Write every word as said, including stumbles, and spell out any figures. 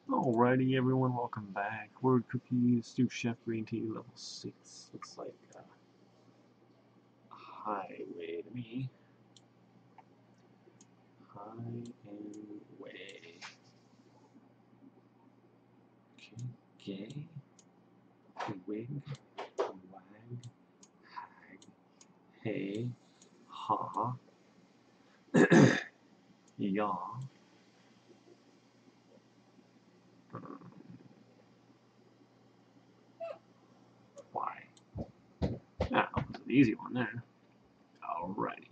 Alrighty, everyone, welcome back. Word cookie, stew chef, green tea, level six. Looks like uh, a highway to me. High and way. Okay, gay, wig, wag, hag, hey, ha, yaw. Um, why? Ah, that was an easy one there. Alrighty.